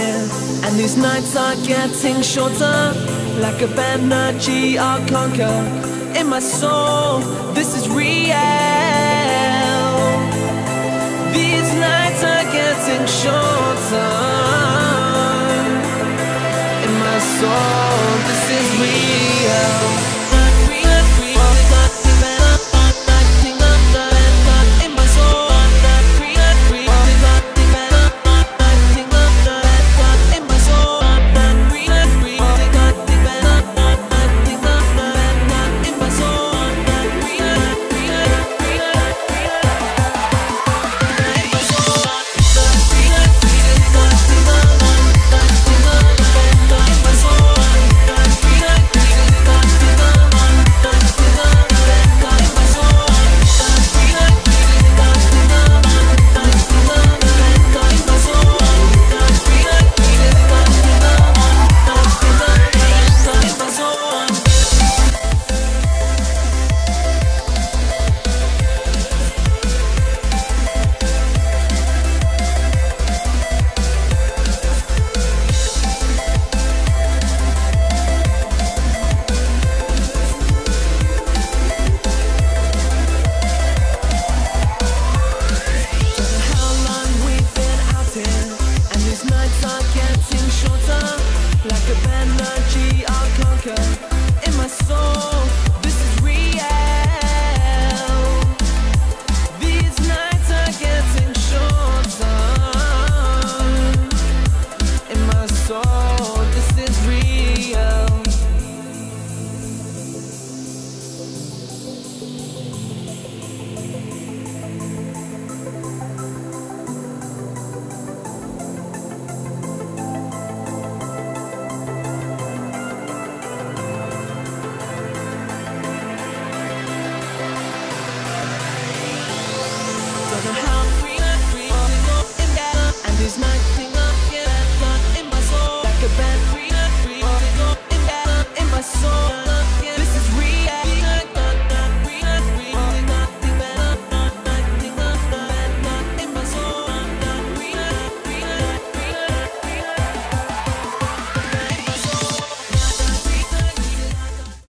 here, and these nights are getting shorter. Lack of energy, I'll conquer. In my soul, this is real. These nights are getting shorter. In my soul, this is real. Like a energy, I'll conquer in my soul.